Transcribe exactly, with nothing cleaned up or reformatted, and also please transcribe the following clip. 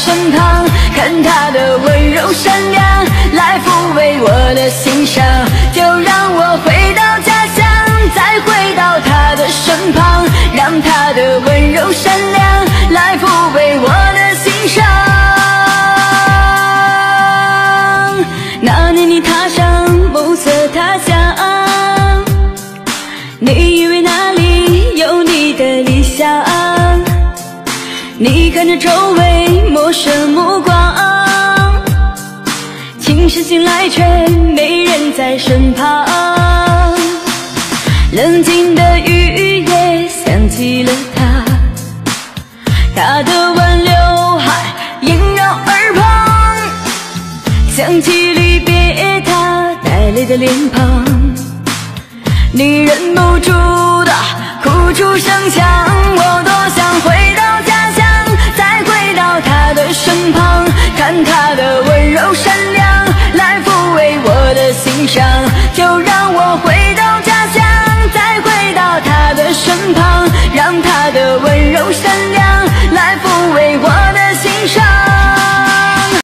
身旁，看他的温柔善良来抚慰我的心伤。就让我回到家乡，再回到他的身旁，让他的温柔善良来抚慰我的心伤。那年你踏上暮色他乡，你以为那里有你的理想，你看着周围陌生目光，清晨醒来却没人在身旁。冷静的雨也想起了他，他的挽留海萦绕耳旁，想起离别他带泪的脸庞，你忍不住的哭出声响。我多想回到家乡，再回到他的身旁，看他的温柔善良来抚慰我的心伤。就让我回到家乡，再回到他的身旁，让他